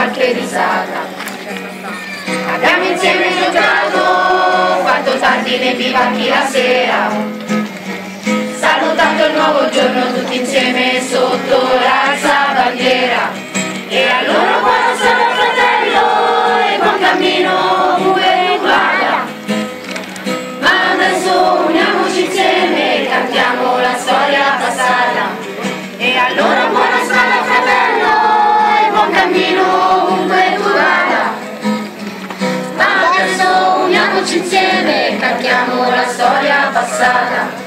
qualche risata. Abbiamo insieme giocato, fatto tardi nei bivacchi la sera, salutato il nuovo giorno tutti insieme sotto l'alza bandiera. E allora buona strada fratello e buon cammino ovunque tu vada, ma adesso uniamoci insieme e cantiamo la storia passata. E allora buona strada fratello e buon cammino ovunque tu vada, ma adesso uniamoci insieme e cantiamo la storia passata.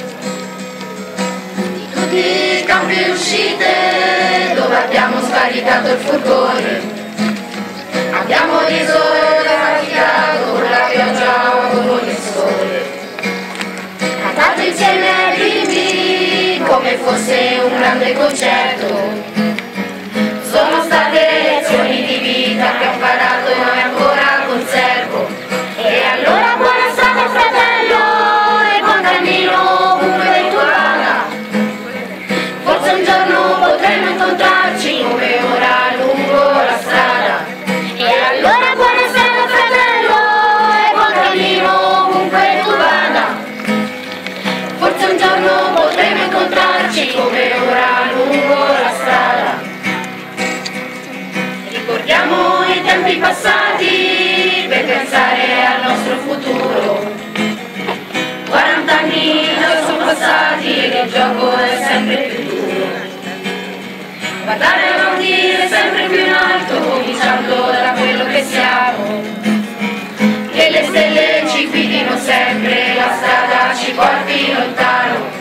Di campi e uscite dove abbiamo scaricato il furgone, abbiamo riso e faticato con la pioggia o con il sole, cantato insieme ai bimbi come fosse un grande concerto. Sono state lezioni di vita che ho imparato e ancora conservo. E allora buona strada fratello e buon cammino ovunque tu vada, forse un giorno potremo incontrarci come ora lungo la strada. E allora buona strada fratello e buon cammino ovunque tu vada, forse un giorno potremo incontrarci come ora lungo la strada. Ricordiamo i tempi passati per pensare al nostro futuro. 40 anni già sono passati e il gioco è sempre più duro. Guardare avanti è sempre più in alto, cominciando da quello che siamo. Che le stelle ci guidino sempre, la strada ci porti lontano.